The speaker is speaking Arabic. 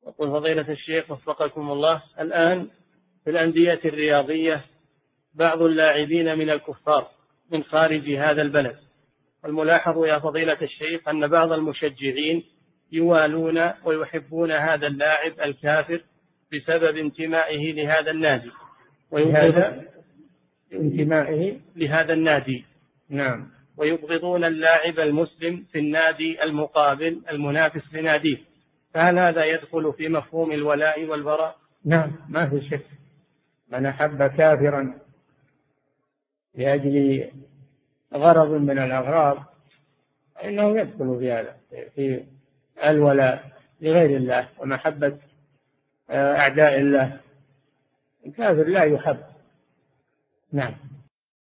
يقول فضيلة الشيخ وفقكم الله، الآن في الأندية الرياضية بعض اللاعبين من الكفار من خارج هذا البلد، والملاحظ يا فضيلة الشيخ أن بعض المشجعين يوالون ويحبون هذا اللاعب الكافر بسبب انتمائه لهذا النادي، انتمائه لهذا النادي. نعم. ويبغضون اللاعب المسلم في النادي المقابل المنافس لناديه، فهل هذا يدخل في مفهوم الولاء والبراء؟ نعم، ما في شك. من أحب كافرا لأجل غرض من الأغراض إنه يدخل في هذا، في الولاء لغير الله ومحبة أعداء الله. الكافر لا يحب. نعم.